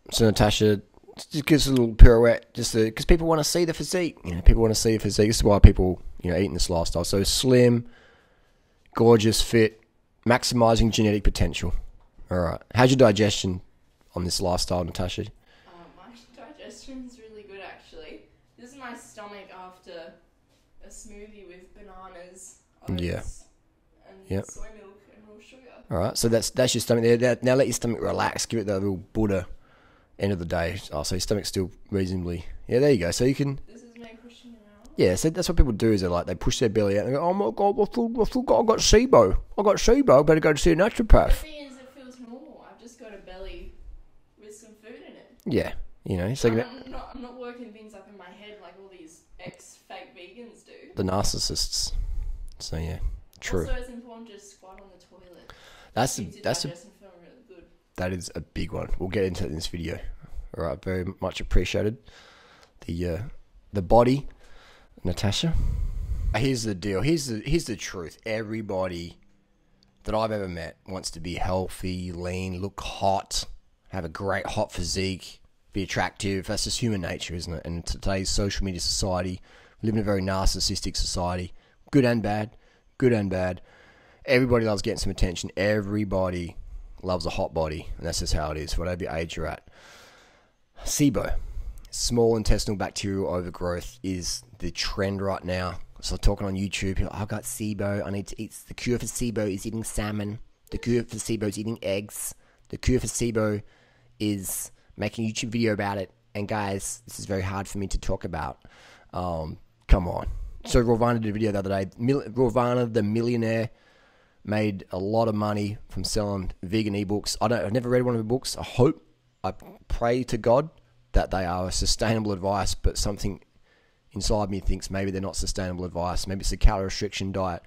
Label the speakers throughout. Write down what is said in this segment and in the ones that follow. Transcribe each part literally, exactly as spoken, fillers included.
Speaker 1: So Natasha just gives a little pirouette, just because people want to see the physique. You know, people want to see the physique. This is why people, you know, eat in this lifestyle. So slim, gorgeous, fit, maximizing genetic potential. All right. How's your digestion on this lifestyle, Natasha?
Speaker 2: Uh, my digestion's really good, actually. This is my stomach after a smoothie with bananas, oats,
Speaker 1: Yeah.
Speaker 2: and
Speaker 1: Yep.
Speaker 2: soy milk and raw sugar.
Speaker 1: All right. So that's that's your stomach there. Now let your stomach relax. Give it that little Buddha end of the day. Oh, so your stomach's still reasonably. Yeah, there you go. So you can.
Speaker 2: This is me pushing it out.
Speaker 1: Yeah, so that's what people do is they like they push their belly out and they go, oh my god, I feel, I feel, I got SIBO. I got SIBO. I better go to see a
Speaker 2: The
Speaker 1: naturopath.
Speaker 2: thing is, it feels normal. I've just got a belly with some food in it.
Speaker 1: Yeah, you know, so
Speaker 2: I'm, I'm not, I'm not working things up in my head like all these ex-fake vegans do.
Speaker 1: the narcissists. So yeah, true.
Speaker 2: Also, it's important to squat on the toilet.
Speaker 1: That's a,
Speaker 2: Keeps your
Speaker 1: that's a,
Speaker 2: digestion feeling really good.
Speaker 1: that is a big one. We'll get into it in this video. All right, very much appreciated. The uh, the body, Natasha. Here's the deal. Here's the here's the truth. Everybody that I've ever met wants to be healthy, lean, look hot, have a great hot physique, be attractive. That's just human nature, isn't it? And in today's social media society, we live in a very narcissistic society. Good and bad. Good and bad. Everybody loves getting some attention. Everybody loves a hot body. And that's just how it is, whatever age you're at. SIBO, small intestinal bacterial overgrowth, is the trend right now. So talking on YouTube, people, I've got SIBO. I need to eat. The cure for SIBO is eating salmon. The cure for SIBO is eating eggs. The cure for SIBO is making a YouTube video about it. And guys, this is very hard for me to talk about. Um, come on. So Rawvana did a video the other day. Mil- Rawvana, the millionaire, made a lot of money from selling vegan ebooks. I don't. I've never read one of the books. I hope, I pray to God that they are sustainable advice, but something inside me thinks maybe they're not sustainable advice. Maybe it's a calorie restriction diet.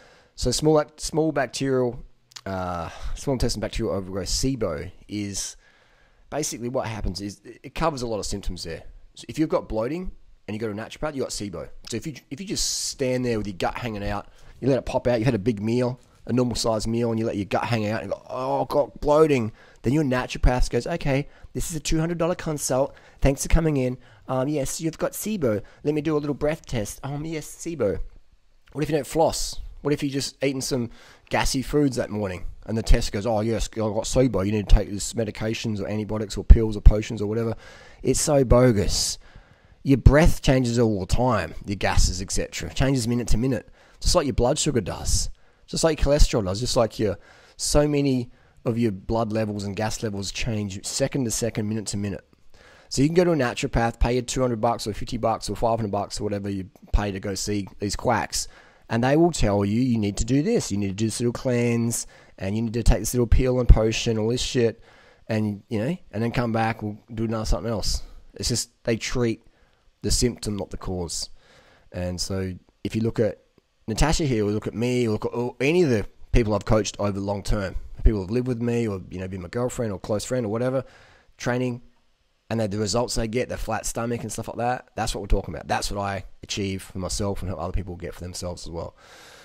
Speaker 1: So small, small bacterial, uh, small intestinal bacterial overgrowth, SIBO, is basically what happens is it covers a lot of symptoms there. So if you've got bloating and you go to a naturopath, you got SIBO. So if you if you just stand there with your gut hanging out, you let it pop out. You had a big meal, a normal sized meal, and you let your gut hang out and go, oh, I've got bloating. Then your naturopath goes, okay, this is a two hundred dollars consult. Thanks for coming in. Um, yes, you've got SIBO. Let me do a little breath test. Um, yes, SIBO. What if you don't floss? What if you just eaten some gassy foods that morning and the test goes, oh, yes, I've got SIBO. You need to take this medications or antibiotics or pills or potions or whatever. It's so bogus. Your breath changes all the time. Your gases, et cetera. Changes minute to minute. Just like your blood sugar does. Just like cholesterol does. Just like your so many of your blood levels and gas levels change second to second, minute to minute. So you can go to a naturopath, pay you two hundred bucks or fifty bucks or five hundred bucks or whatever you pay to go see these quacks, and they will tell you you need to do this, you need to do this little cleanse, and you need to take this little pill and potion, all this shit, and you know, and then come back, we'll do another something else. It's just they treat the symptom, not the cause. And so if you look at Natasha here, or look at me, or look at or any of the people I've coached over the long term, people who've lived with me, or you know, been my girlfriend or close friend or whatever, training, and they, the results they get, their flat stomach and stuff like that, that's what we're talking about. That's what I achieve for myself and help other people get for themselves as well.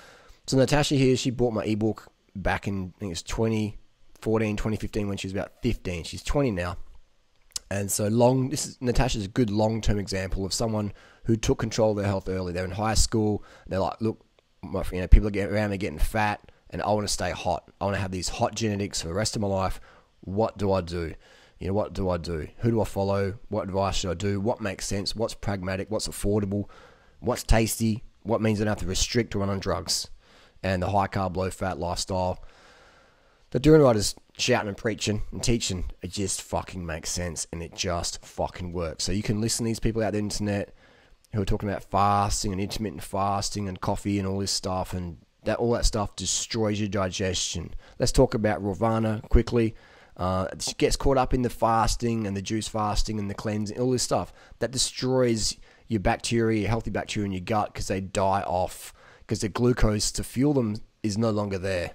Speaker 1: So Natasha here, she bought my ebook back in, I think it's twenty fourteen, twenty fifteen, when she was about fifteen. She's twenty now. And so long, this is Natasha's a good long-term example of someone who took control of their health early. They're in high school. They're like, look, my, you know, people are getting around me getting fat, and I want to stay hot. I want to have these hot genetics for the rest of my life. What do I do? You know, what do I do? Who do I follow? What advice should I do? What makes sense? What's pragmatic? What's affordable? What's tasty? What means I don't have to restrict or run on drugs? And the high carb, low fat lifestyle. The durianriders shouting and preaching and teaching, it just fucking makes sense, and it just fucking works. So you can listen to these people out there on the internet who are talking about fasting and intermittent fasting and coffee and all this stuff, and that all that stuff destroys your digestion. Let's talk about Rawvana quickly. Uh, she gets caught up in the fasting and the juice fasting and the cleansing, all this stuff that destroys your bacteria, your healthy bacteria in your gut, because they die off, because the glucose to fuel them is no longer there.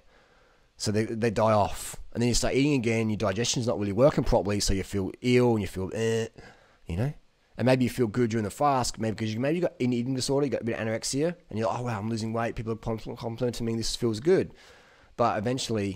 Speaker 1: So they they die off, and then you start eating again. Your digestion's not really working properly, so you feel ill and you feel eh, you know. And maybe you feel good during the fast, maybe because you maybe you got an eating disorder, you got a bit of anorexia, and you're like, oh wow, I'm losing weight. People are complimenting me. This feels good, but eventually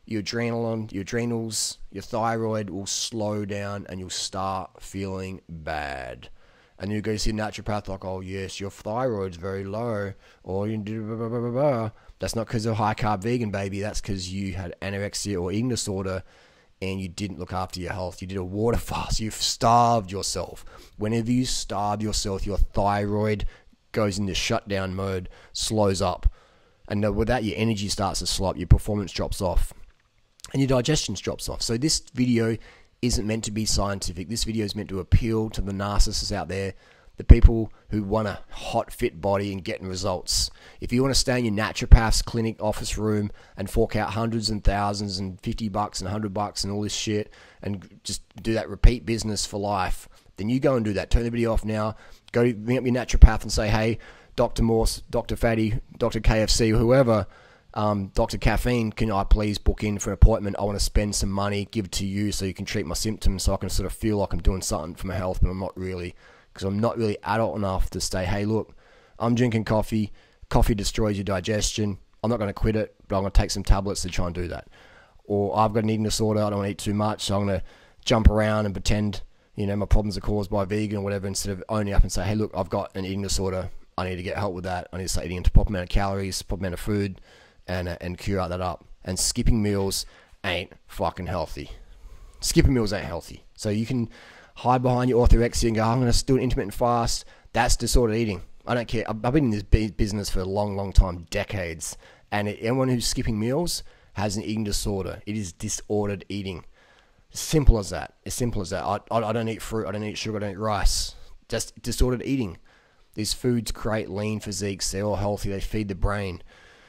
Speaker 1: your adrenaline, your adrenals, your thyroid will slow down and you'll start feeling bad. And you go see a naturopath like, oh yes, your thyroid's very low, or you do blah, blah, blah, blah, blah. That's not because of high carb vegan, baby. That's because you had anorexia or eating disorder and you didn't look after your health. You did a water fast. You've starved yourself. Whenever you starve yourself, your thyroid goes into shutdown mode, slows up. And with that, your energy starts to slow up, your performance drops off, and your digestion drops off. So this video isn't meant to be scientific. This video is meant to appeal to the narcissists out there, the people who want a hot, fit body and getting results. If you want to stay in your naturopath's clinic office room and fork out hundreds and thousands and fifty bucks and a hundred bucks and all this shit and just do that repeat business for life, then you go and do that. Turn the video off now. Go ring up your naturopath and say, hey, Doctor Morse, Doctor Fatty, Doctor K F C, whoever, um, Doctor Caffeine, can I please book in for an appointment? I want to spend some money, give it to you so you can treat my symptoms so I can sort of feel like I'm doing something for my health, but I'm not really, because I'm not really adult enough to say, hey, look, I'm drinking coffee. Coffee destroys your digestion. I'm not going to quit it, but I'm going to take some tablets to try and do that. Or I've got an eating disorder. I don't want to eat too much, so I'm going to jump around and pretend, you know, my problems are caused by vegan or whatever, instead of owning up and say, hey, look, I've got an eating disorder. I need to get help with that. I need to start eating a proper amount of calories, proper amount of food, and uh, and cure out that up. And skipping meals ain't fucking healthy. Skipping meals ain't healthy. So you can hide behind your orthorexia and go, I'm going to do an intermittent fast. That's disordered eating. I don't care. I've been in this business for a long, long time, decades. And anyone who's skipping meals has an eating disorder. It is disordered eating. Simple as that. As simple as that. I, I, I don't eat fruit. I don't eat sugar. I don't eat rice. Just disordered eating. These foods create lean physiques. They're all healthy. They feed the brain.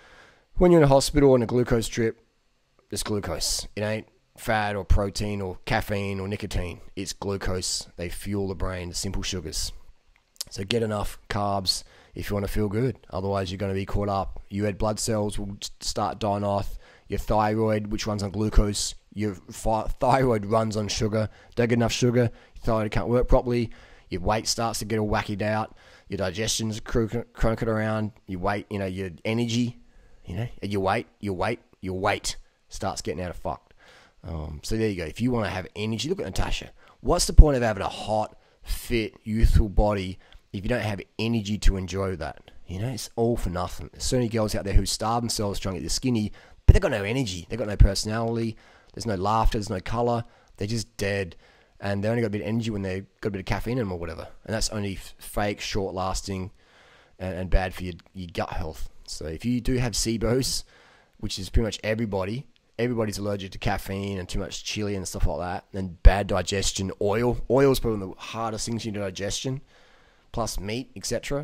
Speaker 1: When you're in a hospital on a glucose trip, it's glucose. It ain't fat or protein or caffeine or nicotine. It's glucose. They fuel the brain. Simple sugars. So get enough carbs if you want to feel good. Otherwise, you're going to be caught up. Your red blood cells will start dying off. Your thyroid, which runs on glucose, your thyroid runs on sugar. Don't get enough sugar, your thyroid can't work properly. Your weight starts to get all wackied out. Your digestion's croaking around. Your weight, you know, your energy, you know, your weight, your weight, your weight starts getting out of fucked. Um, so there you go. If you want to have energy, look at Natasha. What's the point of having a hot, fit, youthful body if you don't have energy to enjoy that? You know, it's all for nothing. There's so many girls out there who starve themselves trying to get skinny, but they've got no energy. They've got no personality. There's no laughter. There's no color. They're just dead. And they only got a bit of energy when they've got a bit of caffeine in them or whatever. And that's only fake, short-lasting, and, and bad for your, your gut health. So if you do have SIBOs, which is pretty much everybody, everybody's allergic to caffeine and too much chili and stuff like that, and bad digestion, oil. Oil is probably one of the hardest things in your digestion, plus meat, et cetera.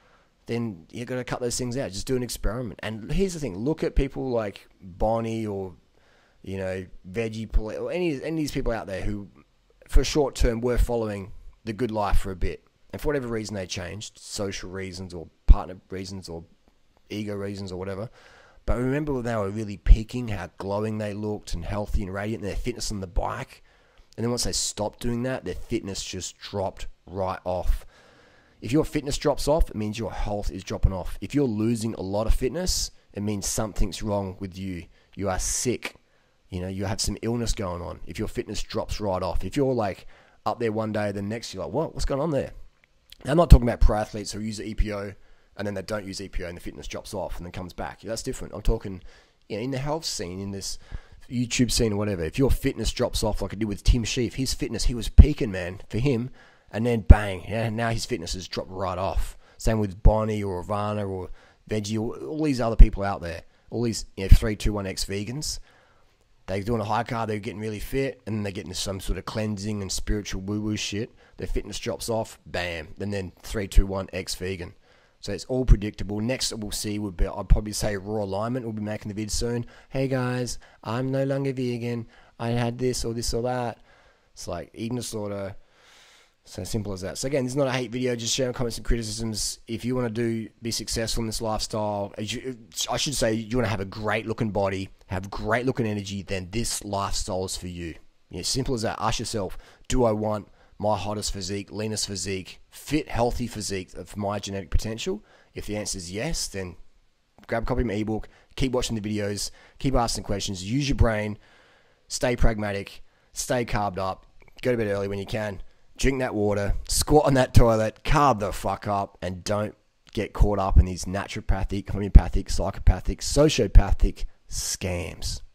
Speaker 1: Then you've got to cut those things out. Just do an experiment. And here's the thing. Look at people like Bonnie or, you know, Veggie, or any, any of these people out there who, for a short term, were following the good life for a bit. And for whatever reason they changed, social reasons or partner reasons or ego reasons or whatever. But remember when they were really peaking, how glowing they looked and healthy and radiant, and their fitness on the bike. And then once they stopped doing that, their fitness just dropped right off. If your fitness drops off, it means your health is dropping off. If you're losing a lot of fitness, it means something's wrong with you. You are sick. You know, you have some illness going on. If your fitness drops right off. If you're like up there one day, then next you're like, what? What's going on there? Now, I'm not talking about pro athletes who use the E P O and then they don't use E P O and the fitness drops off and then comes back. That's different. I'm talking, you know, in the health scene, in this YouTube scene or whatever. If your fitness drops off like I did with Tim Sheaf, his fitness, he was peaking, man, for him. And then bang, yeah, now his fitness has dropped right off. Same with Bonnie or Rawvana or Veggie or all these other people out there. All these, you know, three two one X vegans. They're doing a high carb, they're getting really fit, and then they get into some sort of cleansing and spiritual woo-woo shit. Their fitness drops off, bam, and then three two one X vegan. So it's all predictable. Next we'll see would be, I'd probably say Raw Alignment will be making the vid soon. Hey guys, I'm no longer vegan. I had this or this or that. It's like eating disorder. So simple as that. So again, this is not a hate video, just sharing comments and criticisms. If you want to do be successful in this lifestyle, I should say you want to have a great looking body, have great looking energy, then this lifestyle is for you. Yeah, simple as that. Ask yourself, do I want my hottest physique, leanest physique, fit, healthy physique of my genetic potential? If the answer is yes, then grab a copy of my ebook, keep watching the videos, keep asking questions, use your brain, stay pragmatic, stay carbed up, go to bed early when you can, drink that water, squat on that toilet, carb the fuck up, and don't get caught up in these naturopathic, homeopathic, psychopathic, sociopathic scams.